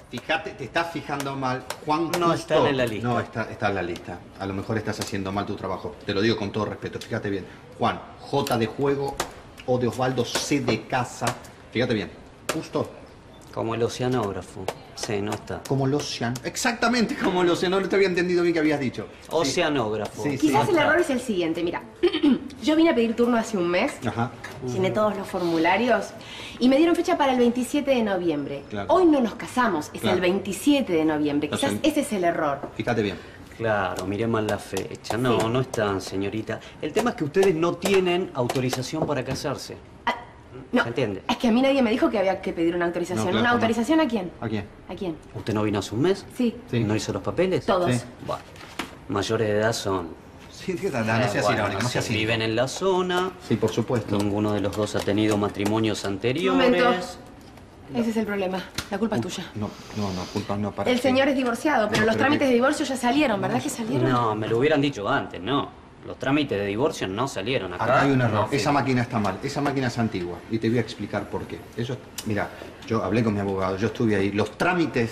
Fíjate, te estás fijando mal. Juan No está en la lista. No, está en la lista. A lo mejor estás haciendo mal tu trabajo. Te lo digo con todo respeto. Fíjate bien. Juan, J de juego, O de Osvaldo, C de casa. Fíjate bien. Justo. Como el oceanógrafo. Sí, no está. Como el océano. Exactamente como el océano. No te había entendido bien que habías dicho. Oceanógrafo. Sí, Quizás sí. el error es el siguiente, mira. Yo vine a pedir turno hace un mes, Ajá. llené todos los formularios y me dieron fecha para el 27 de noviembre. Claro. Hoy no nos casamos, es Claro. el 27 de noviembre. Lo Quizás sé. ese es el error. Fíjate bien. Claro, miré mal la fecha. No, Sí. no están, señorita. El tema es que ustedes no tienen autorización para casarse. No, ¿Se entiende? es que a mí nadie me dijo que había que pedir una autorización. No, claro, ¿Una no. autorización a quién? ¿A quién? ¿A quién? ¿Usted no vino hace un mes? Sí. Sí. ¿No hizo los papeles? Todos. Sí. Bueno, mayores de edad son. Sí, no seas Bueno, irónico, no seas viven irónico. en la zona. Sí, por supuesto. Ninguno de los dos ha tenido matrimonios anteriores. Momento. Ese es el problema. La culpa es tuya. No, culpa no para. El señor es divorciado, pero No, los pero trámites que- de divorcio ya salieron, ¿verdad que salieron? No, me lo hubieran dicho antes, no. Los trámites de divorcio no salieron acá. Acá hay un error. No, Esa máquina está mal. Esa máquina es antigua. Y te voy a explicar por qué. Eso, mira, yo hablé con mi abogado, yo estuve ahí. Los trámites.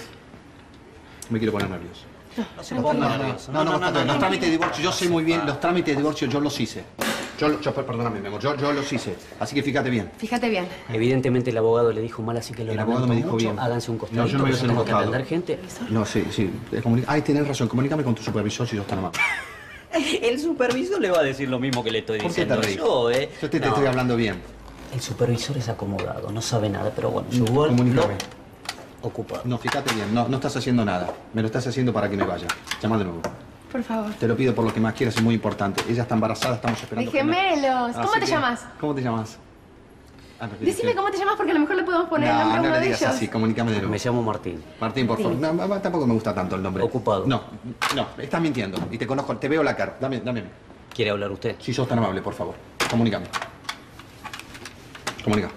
Me quiero poner nervioso. No se ponga nervioso. Los trámites de divorcio, yo sé muy bien, los trámites de divorcio yo los hice. Perdóname, mi amor, yo los hice. Así que fíjate bien. Fíjate bien. Evidentemente el abogado le dijo mal, así que lo El abogado lamento me dijo mucho. bien. Háganse un costadito, No, yo no me voy a que hacer tengo un que costado. atender gente. No, sí. Ay, tenés razón. Comunícame con tu supervisor si sos tan amable. El supervisor le va a decir lo mismo que le estoy ¿Por qué te diciendo ríes? yo, Yo te No. estoy hablando bien. El supervisor es acomodado, no sabe nada, pero bueno, yo igual Comunícame. ocupado. No, fíjate bien. No estás haciendo nada. Me lo estás haciendo para que me vaya. Llama de nuevo. Por favor. Te lo pido por lo que más quieras, es muy importante. Ella está embarazada, estamos esperando. De que na- gemelos. Así ¿Cómo te que- llamas? ¿Cómo te llamas? Decime cómo te llamas porque a lo mejor le podemos poner el nombre a No uno le de digas ellos. así, comunícame de nuevo. Me llamo Martín. Martín, por favor. No, tampoco me gusta tanto el nombre. Ocupado. No, estás mintiendo. Y te conozco, te veo la cara. Dame. ¿Quiere hablar usted? Si sos tan amable, por favor. Comunícame. Comunica.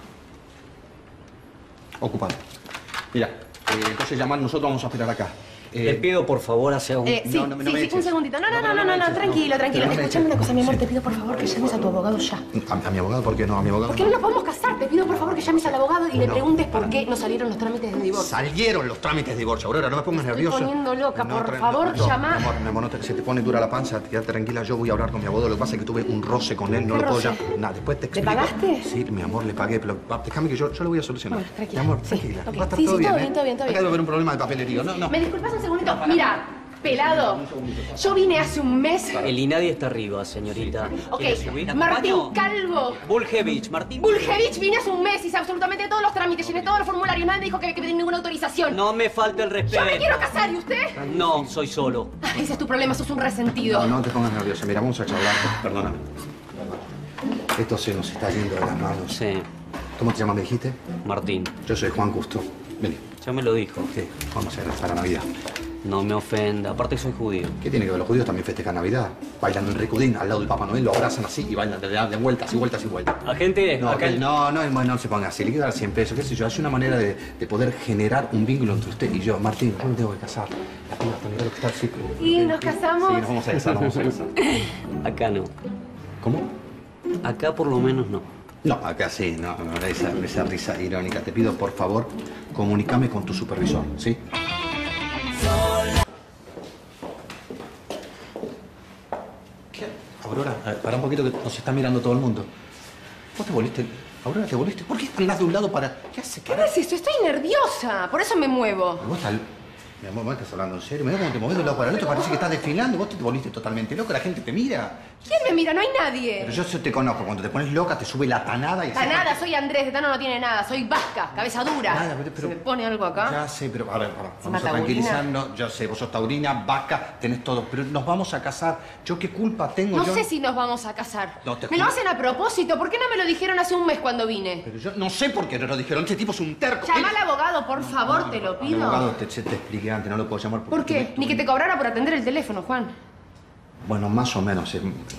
Ocupado. Mira, entonces llamar, nosotros vamos a esperar acá. Le pido por favor hacia un... Sí, No me sí, eches. un segundito. No, me eches, tranquilo. Pero no me Escúchame eches. una cosa, mi amor. Sí. Te pido por favor que llames a tu abogado ya. ¿A mi abogado? ¿Por qué no? ¿A mi abogado? ¿Por qué no nos podemos casar? Te pido por favor que llames al abogado y le No, preguntes para por qué no salieron los trámites de divorcio. Salieron los trámites de divorcio, Aurora, no me pongas Estoy nervioso. poniendo loca, por favor, llama. Mi amor, se te pone dura la panza, quédate tranquila, yo voy a hablar con mi abogado. Lo que pasa es que tuve un roce con él, no ¿Qué lo puedo roce? ya. Nada, después te ¿Le explico. pagaste? Sí, mi amor, le pagué, pero déjame que yo lo voy a solucionar. Bueno, tranquila. Mi amor, Sí, tranquila. ok. Va a estar Sí, todo sí, bien, todo ¿eh? bien, todo bien, todo Acá bien. debe haber un problema de papelerío. No. ¿Me disculpas un segundito? Mira, pelado. Yo vine hace un mes. El INADI está arriba, señorita. Ok, ¿Quiere subir? Martín ¿Acompaño? Calvo. Buljevich, Martín Buljevich, vine hace un mes, hice absolutamente todos los trámites, llené todos los formularios, nadie me dijo que había que pedir ninguna autorización. No me falte el respeto. Yo me quiero casar, ¿y usted? No, soy solo. Ah, ese es tu problema, sos un resentido. No te pongas nervioso. Mira, vamos a charlar. Perdóname. Esto se nos está yendo de las manos. Sí, ¿Cómo te llamas, me dijiste? Martín. Yo soy Juan Custo. Vení. Ya me lo dijo. ¿Qué? Vamos a ir para Navidad. No me ofenda. Aparte soy judío. ¿Qué tiene que ver? Los judíos también festejan Navidad. Bailan el ricudín al lado del Papá Noel, lo abrazan así y bailan de vueltas y vueltas y vueltas. Agente, No, acá... no se ponga así. Le quiero dar 100 pesos, qué sé yo. Es una manera de poder generar un vínculo entre usted y yo. Martín, yo me tengo que casar. La piba está mirando que está así. ¿Y nos casamos? Sí, nos vamos a casar, nos vamos a casar. Acá no. ¿Cómo? Acá por lo menos no. No, acá sí, no, esa risa irónica. Te pido, por favor, comunícame con tu supervisor, ¿sí? ¿Qué? Aurora, para un poquito que nos está mirando todo el mundo. ¿Vos te volviste? Aurora, ¿te volviste? ¿Por qué andás de un lado para...? ¿Qué hace? ¿Qué es esto? Estoy nerviosa, por eso me muevo. Vos estás... Mi amor, ¿vos estás hablando en serio? Mirá cómo te movés de un lado para el otro, parece que estás desfilando. Vos te volviste totalmente loco, la gente te mira. ¿Quién me mira? No hay nadie. Pero yo te conozco, cuando te pones loca te sube la tanada y... Nada, soy Andrés, de Tano no tiene nada. Soy vasca, cabeza dura. Nada, pero- ¿Se me pone algo acá? Ya sé, pero a ver, vamos a taurina. tranquilizarnos. Yo sé, vos sos taurina, vaca, tenés todo. Pero nos vamos a casar. ¿Yo qué culpa tengo? No yo... sé si nos vamos a casar. No, te me lo juro. hacen a propósito. ¿Por qué no me lo dijeron hace un mes cuando vine? Pero yo no sé por qué no lo dijeron. Este tipo es un terco. Llama al abogado, por favor, te lo Al pido. abogado te expliqué antes, no lo puedo llamar porque... ¿Por qué? Ni que te cobrara por atender el teléfono, Juan. Bueno, más o menos. Yo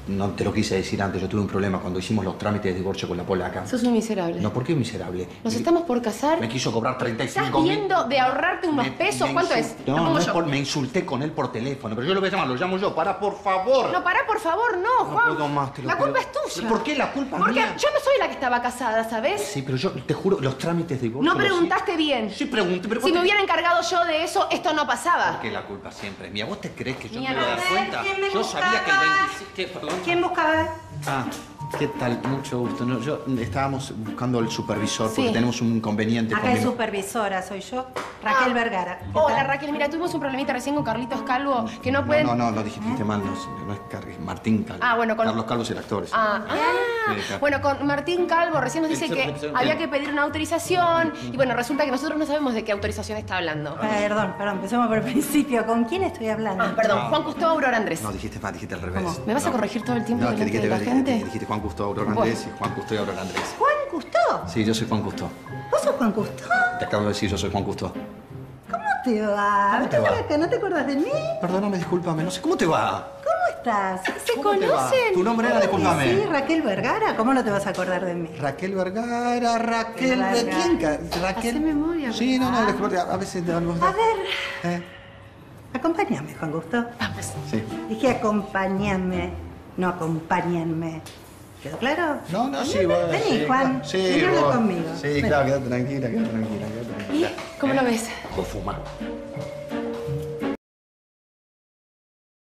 No te lo quise decir antes, yo tuve un problema cuando hicimos los trámites de divorcio con la polaca. Sos un miserable. No, ¿por qué miserable? Nos estamos por casar. Me quiso cobrar 35.000. ¿Estás viendo de ahorrarte unos pesos? ¿Cuánto es? No, Lo pongo no es yo. por, me insulté con él por teléfono, pero yo lo voy a llamar, lo llamo yo. Para, por favor. No, pará, por favor, no, Juan. No puedo más, te lo La pido. culpa es tuya. ¿Por qué la culpa es Porque mía? yo no soy la que estaba casada, ¿sabes? Sí, pero yo te juro, los trámites de divorcio... No preguntaste bien. Sí, pregunté, pero... Si me hubiera encargado yo de eso, esto no pasaba. ¿Por qué la culpa siempre es mía? ¿Vos te crees que yo Mía, me voy a dar no. cuenta? ¿Quién me Yo sabía que el buscaba? 27... ¿Qué? Perdón. ¿Quién buscaba? Ah, ¿qué tal? Mucho gusto. No, yo estábamos buscando al supervisor porque Sí. tenemos un inconveniente Acá con es mi... supervisora, soy yo, Raquel Vergara. ¿Qué Hola, tal? Raquel. Mira, tuvimos un problemita recién con Carlitos Calvo, que no pueden... No, dijiste mal, no es Martín Calvo. Ah, bueno, con- Carlos Calvo es el actor. sí. Sí, claro. Bueno, con Martín Calvo recién nos dice El que supervisor. había que pedir una autorización y bueno, resulta que nosotros no sabemos de qué autorización está hablando. Perdón, empecemos por el principio. ¿Con quién estoy hablando? Ah, perdón, Juan Custo Aurora Andrés. No, dijiste mal, dijiste al revés. ¿Cómo? ¿Me vas a No. corregir todo el tiempo No, que delante de la dijiste, gente? dijiste Juan Custo Aurora Andrés y Juan Custo y Aurora Andrés. ¿Juan Custó? Sí, yo soy Juan Custo. ¿Vos sos Juan Custó? Te acabo de decir, yo soy Juan Custo. ¿Cómo te va? ¿Cómo te ¿Estás va? por acá? ¿No te acuerdas de mí? Perdóname, discúlpame, no sé, ¿cómo te va? ¿Cómo estás? ¿Se ¿Cómo te va? conocen? Tu nombre era, Sí, discúlpame. Raquel Vergara. ¿Cómo no te vas a acordar de mí? Raquel Vergara, Raquel... Vergara. ¿De quién? Raquel... Hacé memoria, Sí, no, a veces... A ver, ¿Eh? acompáñame, Juan Gusto. Vamos. Sí. Dije acompáñame, no acompáñenme. ¿Quedó claro? No, sí, vos... Vení, sí, Juan. Sí, Vení, habla vos- conmigo. Sí, Ven. claro, quédate tranquila, quédate ¿Y tranquila. cómo lo ves? Vos fumás.